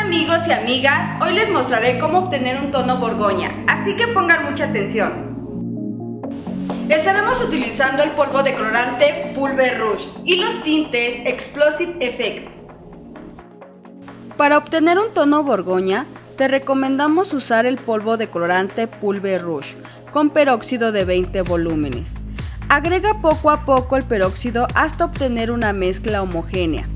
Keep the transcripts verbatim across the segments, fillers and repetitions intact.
amigos y amigas, hoy les mostraré cómo obtener un tono borgoña, así que pongan mucha atención. Estaremos utilizando el polvo decolorante Pulver Rouge y los tintes Explosive Effects. Para obtener un tono borgoña, te recomendamos usar el polvo decolorante Pulver Rouge con peróxido de veinte volúmenes. Agrega poco a poco el peróxido hasta obtener una mezcla homogénea.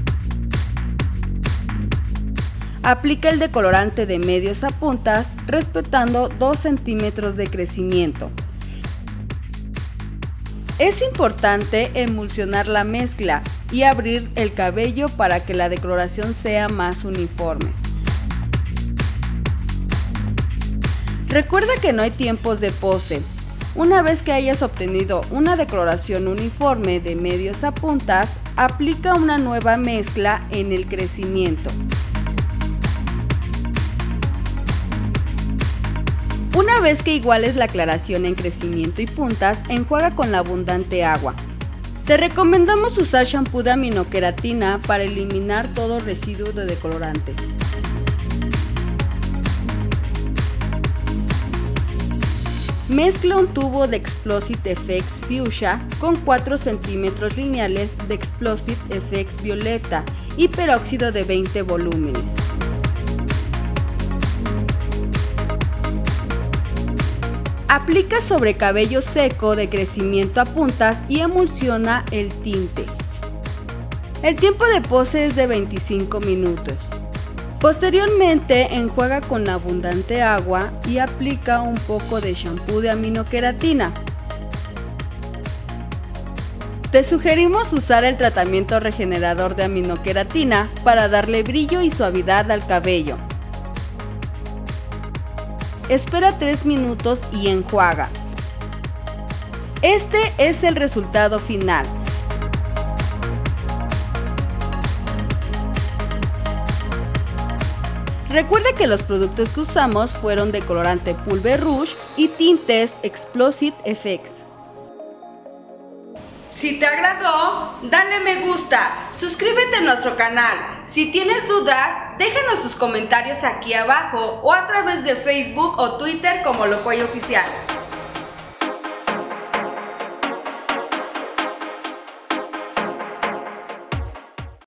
Aplica el decolorante de medios a puntas, respetando dos centímetros de crecimiento. Es importante emulsionar la mezcla y abrir el cabello para que la decoloración sea más uniforme. Recuerda que no hay tiempos de pose. Una vez que hayas obtenido una decoloración uniforme de medios a puntas, aplica una nueva mezcla en el crecimiento. Una vez que iguales la aclaración en crecimiento y puntas, enjuaga con la abundante agua. Te recomendamos usar shampoo de aminoqueratina para eliminar todo residuo de decolorante. Mezcla un tubo de Explosive Effects Fuchsia con cuatro centímetros lineales de Explosive Effects Violeta y peróxido de veinte volúmenes. Aplica sobre cabello seco de crecimiento a puntas y emulsiona el tinte. El tiempo de pose es de veinticinco minutos. Posteriormente, enjuaga con abundante agua y aplica un poco de shampoo de aminoqueratina. Te sugerimos usar el tratamiento regenerador de aminoqueratina para darle brillo y suavidad al cabello. Espera tres minutos y enjuaga. Este es el resultado final. Recuerda que los productos que usamos fueron decolorante Pulver Rouge y tintes Explosive Effects. Si te agradó, dale me gusta, suscríbete a nuestro canal. Si tienes dudas, déjanos tus comentarios aquí abajo o a través de Facebook o Twitter como Locoy Oficial.